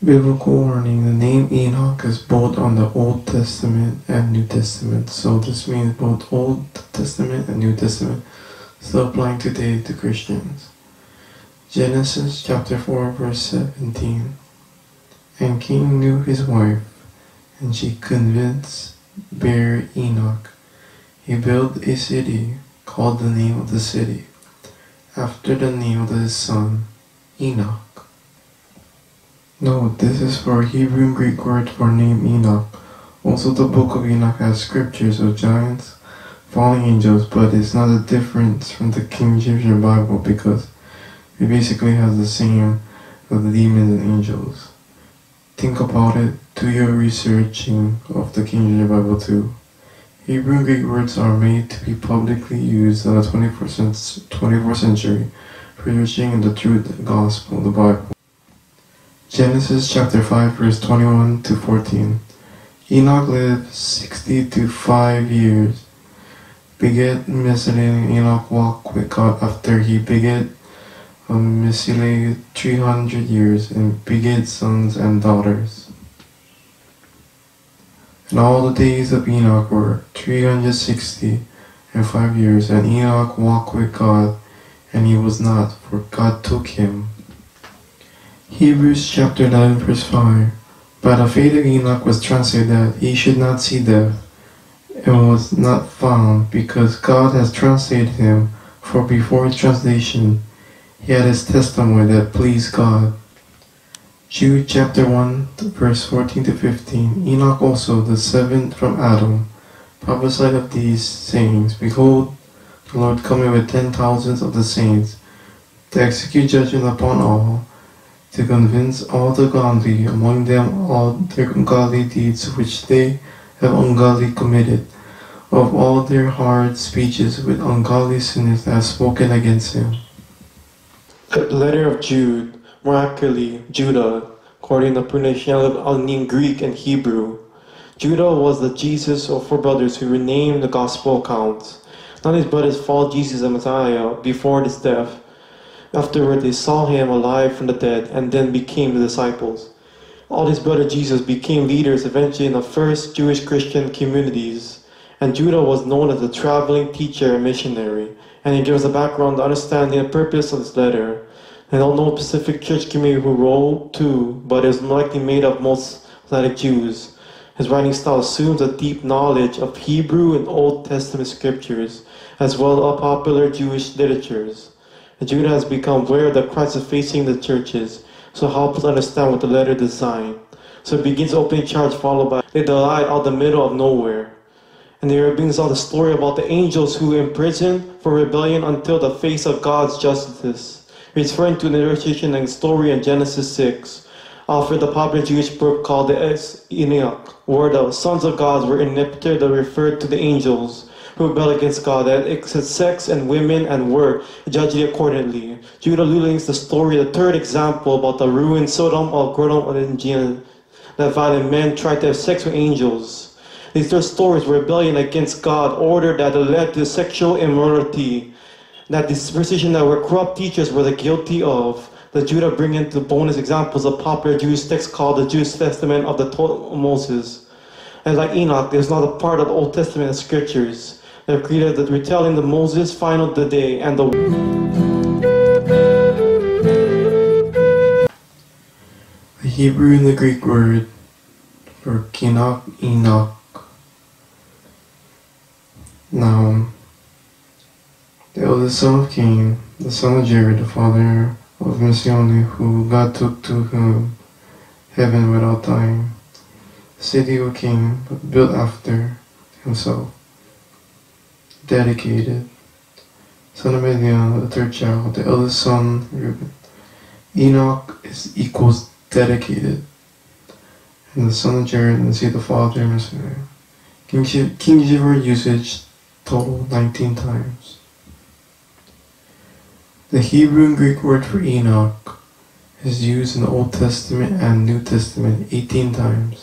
Biblical warning: the name Enoch is both on the Old Testament and New Testament. So this means both Old Testament and New Testament, still applying today to Christians. Genesis chapter 4 verse 17. And Cain knew his wife, and she conceived, bare Enoch. He built a city, called the name of the city after the name of his son, Enoch. Note, this is for Hebrew and Greek word for name Enoch. Also, the book of Enoch has scriptures of giants, fallen angels, but it's not a difference from the King James Bible because it basically has the same of the demons and angels. Think about it, do your researching of the King James Bible too. Hebrew and Greek words are made to be publicly used in the 21st century, preaching the truth, the gospel, the Bible. Genesis chapter 5 verse 21 to 14. Enoch lived 65 years, begat Methuselah. Enoch walked with God after he begat Methuselah 300 years, and begat sons and daughters. And all the days of Enoch were 365 years, and Enoch walked with God, and he was not, for God took him. Hebrews chapter 11 verse 5. By the faith of Enoch was translated that he should not see death, and was not found, because God has translated him, for before his translation he had his testimony that pleased God. Jude chapter 1 verse 14 to 15. Enoch also, the seventh from Adam, prophesied of these sayings, Behold, the Lord coming with 10,000s of the saints, to execute judgment upon all, to convince all the godly among them all their ungodly deeds which they have ungodly committed, of all their hard speeches with ungodly sinners that have spoken against him. The letter of Jude, more accurately, Judah, according to the pronunciation in Greek and Hebrew. Judah was the Jesus of four brothers who renamed the gospel accounts. None of his brothers followed Jesus the Messiah before his death. Afterward, they saw him alive from the dead and then became the disciples. All his brother Jesus became leaders eventually in the first Jewish Christian communities, and Judah was known as a traveling teacher and missionary, and he gives a background to understanding the purpose of this letter. I don't know a specific church community who wrote to, but it is likely made of most Islamic Jews. His writing style assumes a deep knowledge of Hebrew and Old Testament scriptures, as well as popular Jewish literatures. Judah has become aware that Christ is facing the churches, so help us understand what the letter is designed. So it begins opening charge, followed by they died out the middle of nowhere. And there brings out the story about the angels who imprisoned for rebellion until the face of God's justice. Referring to the illustration and story in Genesis 6, offered the popular Jewish book called the Enoch, where the sons of God were omnipotent that referred to the angels who rebelled against God, that except sex and women and were judged accordingly. Judah links the story, the third example about the ruined Sodom of Gomorrah and Gina, that violent men tried to have sex with angels. These third stories were rebellion against God, order that led to sexual immorality, that disposition that were corrupt teachers were the guilty of. The Judah bring into bonus examples of popular Jewish text called the Jewish Testament of the Torah of Moses. And like Enoch, there's not a part of the Old Testament scriptures. They're created the retelling of Moses' final the day and the Hebrew and the Greek word for Enoch, Enoch. Now, the eldest son of Cain, the son of Jared, the father of Methuselah, who God took to him heaven without dying. The city of Cain, but built after himself. Dedicated. Son of Methuselah, the third child, the eldest son, Reuben. Enoch equals dedicated. And the son of Jared, and the father of Methuselah. King James word usage total 19 times. The Hebrew and Greek word for Enoch is used in the Old Testament and New Testament 18 times.